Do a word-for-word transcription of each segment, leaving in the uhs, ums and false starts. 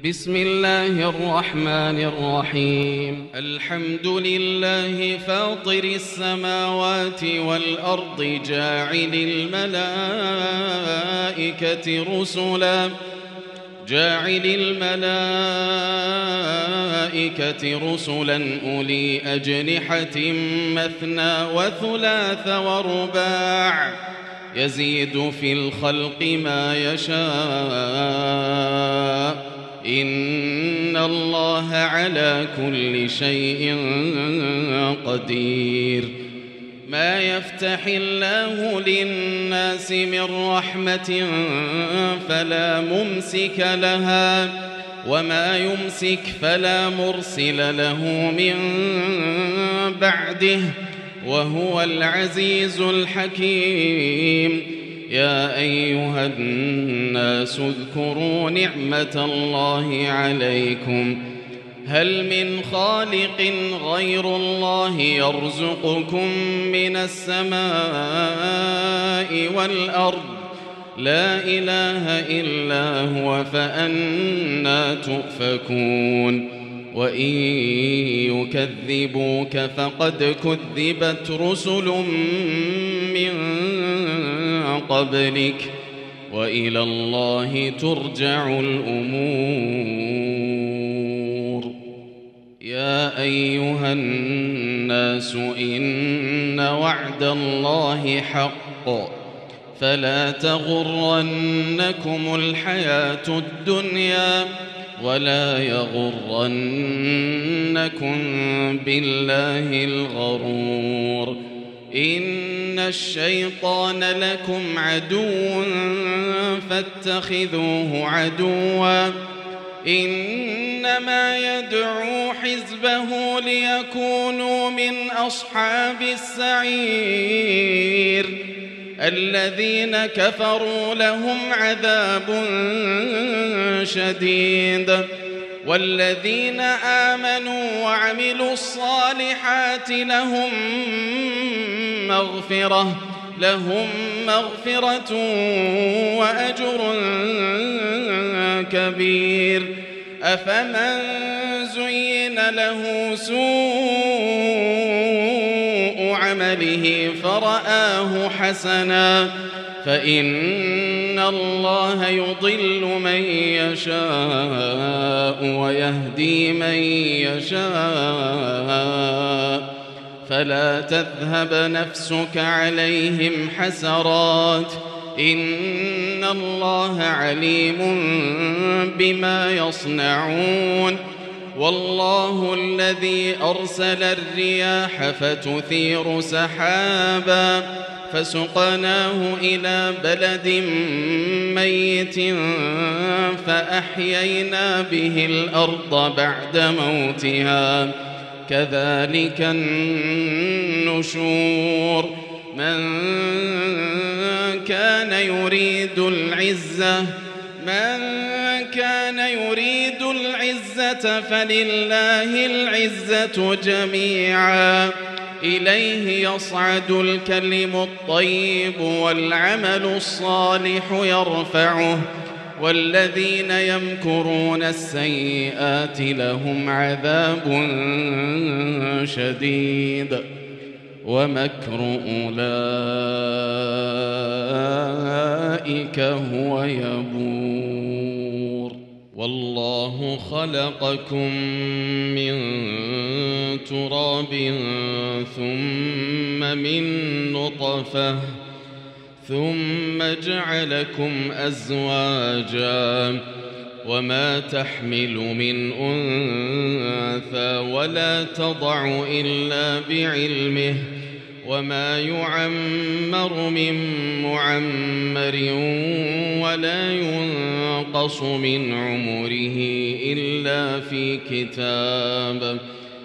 بسم الله الرحمن الرحيم. الحمد لله فاطر السماوات والأرض جاعل الملائكة رسلا جاعل الملائكة رسلا أولي أجنحة مثنى وثلاث ورباع يزيد في الخلق ما يشاء إن الله على كل شيء قدير. ما يفتح الله للناس من رحمة فلا ممسك لها وما يمسك فلا مرسل له من بعده وهو العزيز الحكيم. يا أيها الناس اذكروا نعمة الله عليكم هل من خالق غير الله يرزقكم من السماء والأرض لا إله إلا هو فأنى تؤفكون. وإن يكذبوك فقد كذبت رسل من قبلك وإلى الله ترجع الأمور. يا أيها الناس إن وعد الله حق فلا تغرنكم الحياة الدنيا ولا يغرنكم بالله الغرور. إن الشيطان لكم عدو فاتخذوه عدوا إنما يدعو حزبه ليكونوا من أصحاب السعير. الذين كفروا لهم عذاب شديد والذين آمنوا وعملوا الصالحات لهم مغفرة لهم مغفرة وأجر كبير. أفمن زين له سوء عمله فرآه حسنا فإن الله يضل من يشاء ويهدي من يشاء فلا تذهب نفسك عليهم حسرات إن الله عليم بما يصنعون. والله الذي أرسل الرياح فتثير سحابا فسقناه إلى بلد ميت فأحيينا به الأرض بعد موتها كذلك النشور. من كان يريد العزة من كان يريد العزة فلله العزة جميعا إليه يصعد الكلم الطيب والعمل الصالح يرفعه والذين يمكرون السيئات لهم عذاب شديد ومكر أولئك هو يبور. والله خلقكم من تراب ثم من نطفة ثم جعلكم أزواجا وما تحمل من أنثى ولا تضع إلا بعلمه وما يعمر من معمر ولا ينقص من عمره إلا في كتاب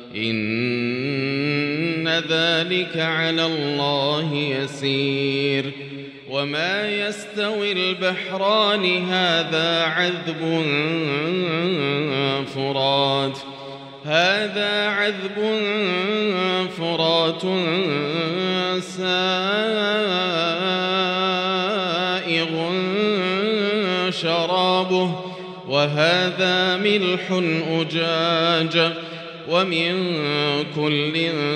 إن ذلك على الله يسير. وما يستوي البحران هذا عذب فرات هذا عذب فرات سائغ شرابه وهذا ملح أجاج ومن كل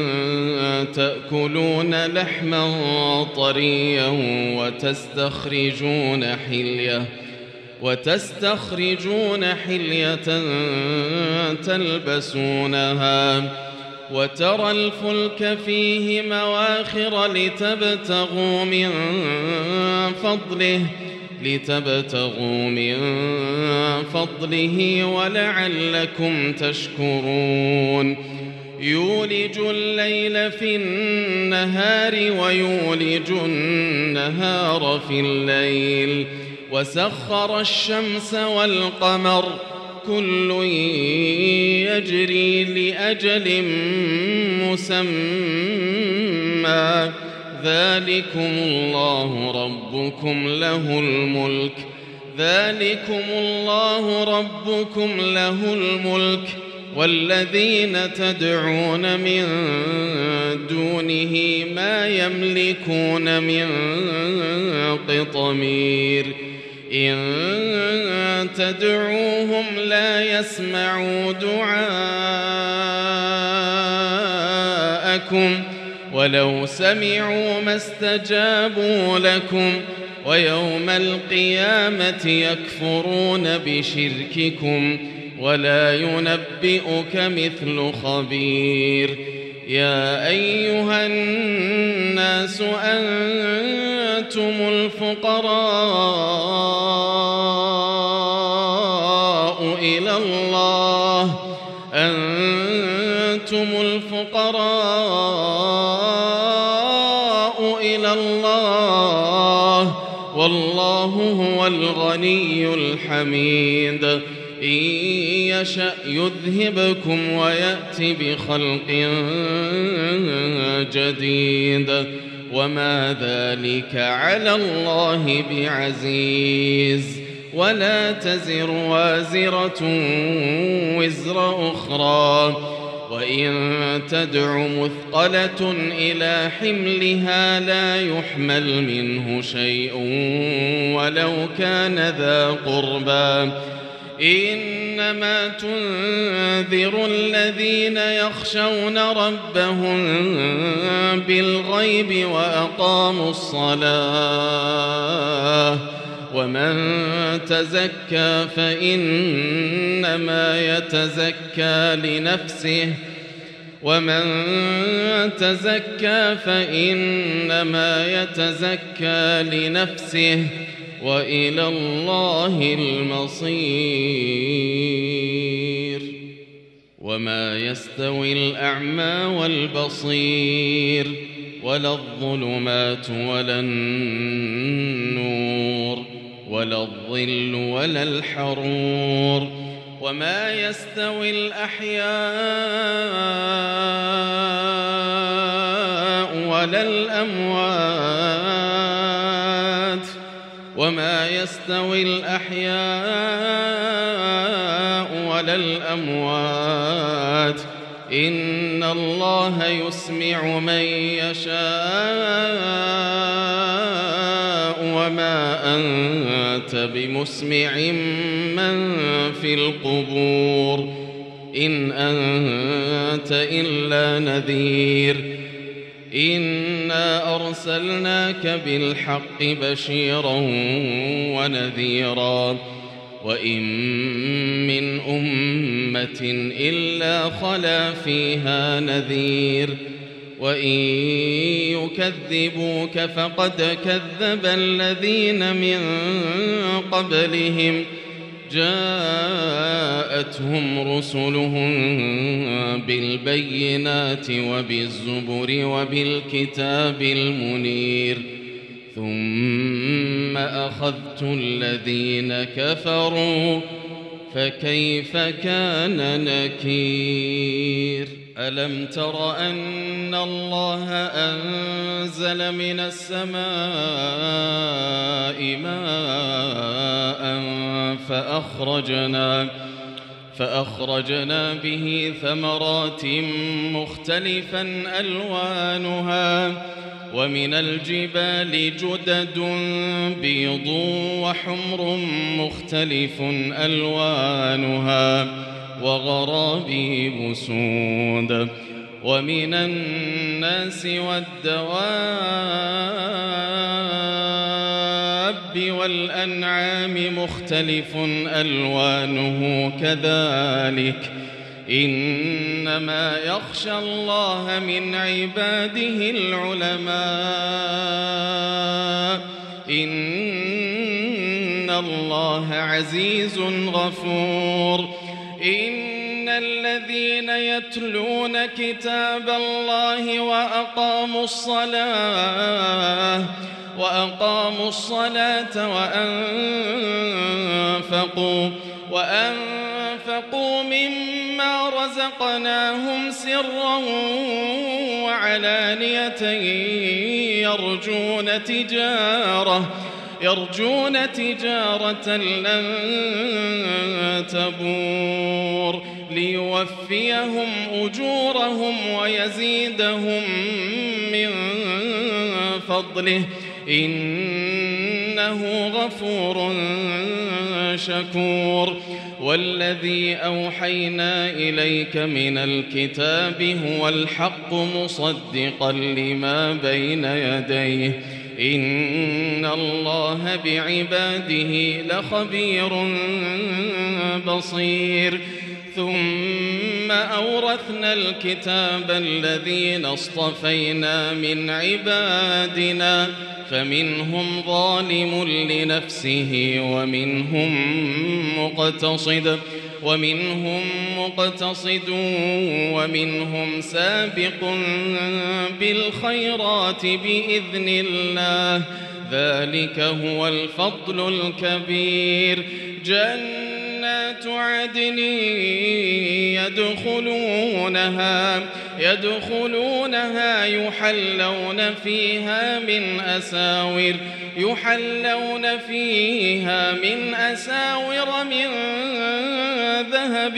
تأكلون لحما طريا وتستخرجون حلية وتستخرجون حلية تلبسونها وترى الفلك فيه مواخر لتبتغوا من فضله لتبتغوا من فضله ولعلكم تشكرون يولج الليل في النهار ويولج النهار في الليل وسخر الشمس والقمر كل يجري لأجل مسمى ذلكم الله ربكم له الملك ذلكم الله ربكم له الملك والذين تدعون من دونه ما يملكون من قطمير إن تدعوهم لا يسمعوا دعاءكم ولو سمعوا ما استجابوا لكم ويوم القيامة يكفرون بشرككم ولا ينبئك مثل خبير يا أيها الناس أنتم الفقراء إلى الله أنتم الفقراء إلى الله والله هو الغني الحميد إن يشأ يذهبكم ويأتي بخلق جديد وما ذلك على الله بعزيز ولا تزر وازرة وزر أخرى وإن تدع مثقلة إلى حملها لا يحمل منه شيء ولو كان ذا قربى إنما تنذر الذين يخشون ربهم بالغيب وأقاموا الصلاة ومن تزكى فإنما يتزكى لنفسه ومن تزكى فإنما يتزكى لنفسه وإلى الله المصير وما يستوي الأعمى والبصير ولا الظلمات ولا النور ولا الظل ولا الحرور وما يستوي الأحياء ولا الأموات وما يستوي الأحياء ولا الأموات إن الله يسمع من يشاء وما أنت بمسمع من في القبور إن أنت إلا نذير إنا أرسلناك بالحق بشيرا ونذيرا وإن من أمة إلا خلا فيها نذير وإن يكذبوك فقد كذب الذين من قبلهم جاءتهم رسلهم بالبينات وبالزبر وبالكتاب المنير ثم أخذت الذين كفروا فكيف كان نكير ألم تر أن الله أنزل من السماء ماء فأخرجنا فأخرجنا به ثمرات مختلفا ألوانها ومن الجبال جدد بيض وحمر مختلف ألوانها وغرابيب سود ومن الناس والدواب والأنعام مختلف ألوانه كذلك إنما يخشى الله من عباده العلماء إن الله عزيز غفور إن الذين يتلون كتاب الله وأقاموا الصلاة وأقاموا الصلاة وأنفقوا وأنفقوا مما رزقناهم سرا وعلانية يرجون تجارة يرجون تجارة لن تبور ليوفيهم أجورهم ويزيدهم من فضله إنه غفور شكور والذي أوحينا إليك من الكتاب هو الحق مصدقا لما بين يديه إن الله بعباده لخبير بصير ثم أورثنا الكتاب الذين اصطفينا من عبادنا فمنهم ظالم لنفسه ومنهم مقتصد ومنهم مقتصد ومنهم سابق بالخيرات بإذن الله ذلك هو الفضل الكبير جنات عدن يدخلونها يدخلونها يحلون فيها من أساور يحلون فيها من أساور من ذهب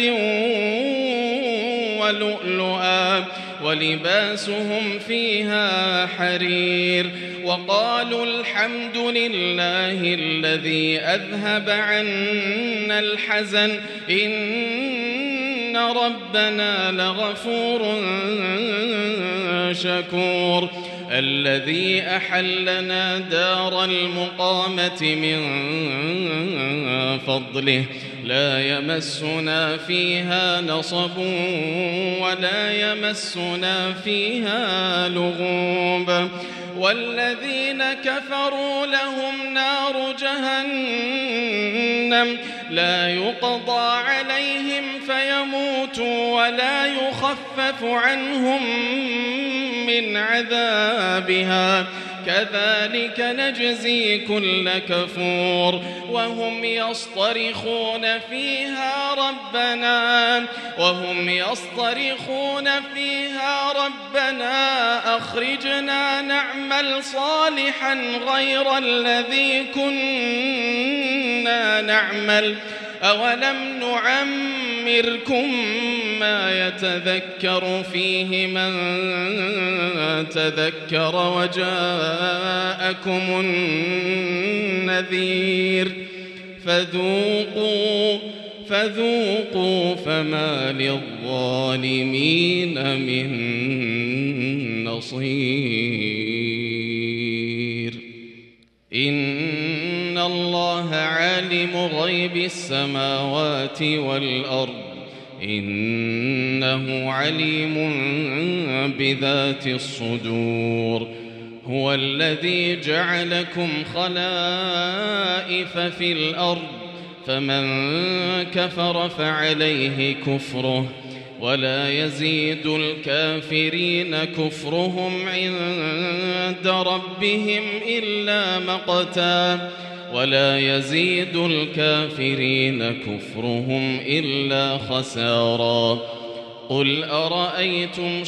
ولؤلؤا ولباسهم فيها حرير وقالوا الحمد لله الذي أذهب عنا الحزن إن ربنا لغفور شكور الذي أحلنا دار المقامة من فضله لا يمسنا فيها نصب ولا يمسنا فيها لغوب والذين كفروا لهم نار جهنم لا يقضى عليهم فيموتوا ولا يخفف عنهم من عذابها كذلك نجزي كل كفور وهم يصطرخون فيها ربنا وهم يصطرخون فيها ربنا أخرجنا نعمل صالحا غير الذي كنا نعمل أولم نعمركم ما يتذكر فيه من تذكر وجاءكم النذير فذوقوا فذوقوا فما للظالمين من نصير إن الله عالم غيب السماوات والأرض إنه عليم بذات الصدور هو الذي جعلكم خلائف في الأرض فمن كفر فعليه كفره ولا يزيد الكافرين كفرهم عند ربهم إلا مقتا ولا يزيد الكافرين كفرهم إلا خسارا قل أرأيتم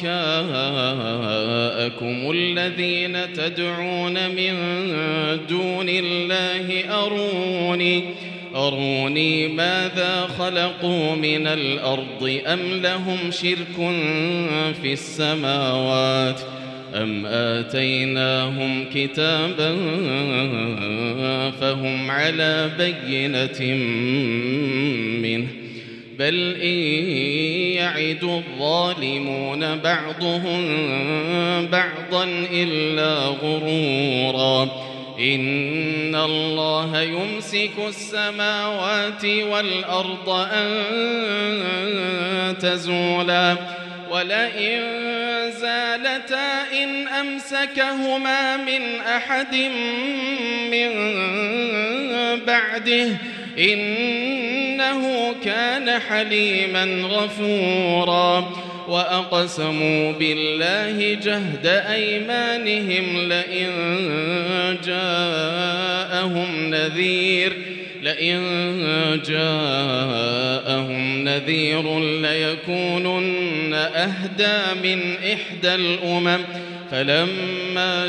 شركاءكم الذين تدعون من دون الله أروني أروني ماذا خلقوا من الأرض أم لهم شرك في السماوات أم آتيناهم كتابا فهم على بينة منه بل إن يعد الظالمون بعضهم بعضا إلا غرورا إن الله يمسك السماوات والأرض أن تزولا ولئن زالتا إن أمسكهما من أحد من بعده إنه كان حليما غفورا وأقسموا بالله جهد أيمانهم لئن جاءهم نذير لئن جاءهم نذير ليكونن أهدى من إحدى الأمم فلما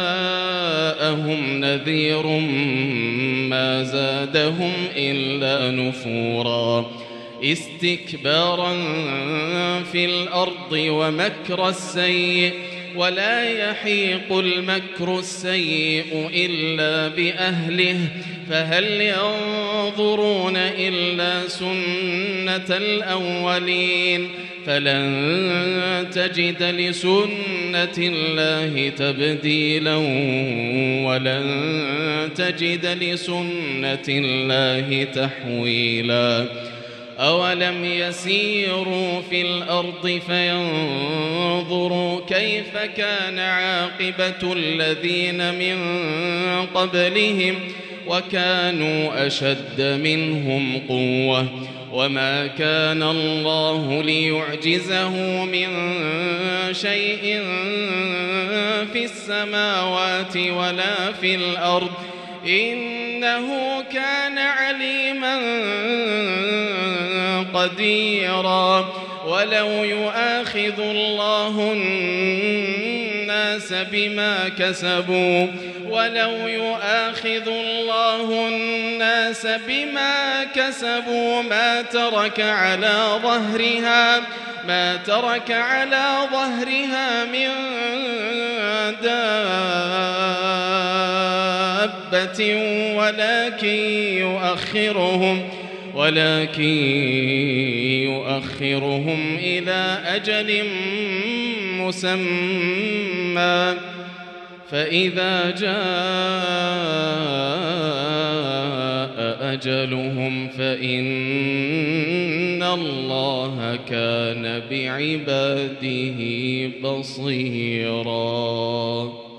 جاءهم نذير ما زادهم إلا نفورا استكبارا في الأرض ومكر السيء ولا يحيق المكر السيء إلا بأهله فهل ينظرون إلا سنة الأولين فلن تجد لسنة الله تبديلا ولن تجد لسنة الله تحويلا أولم يسيروا في الأرض فينظروا كيف كان عاقبة الذين من قبلهم وكانوا أشد منهم قوة وما كان الله ليعجزه من شيء في السماوات ولا في الأرض إنه كان عليما قديرا ولو يؤاخذ الله الناس بما كسبوا ولو يؤاخذ الله الناس بما كسبوا ما ترك على ظهرها ما ترك على ظهرها من دابة ولكن يؤخرهم ولكن يؤخرهم إلى أجل مسمى فإذا جاء أجلهم فإن الله كان بعباده بصيراً.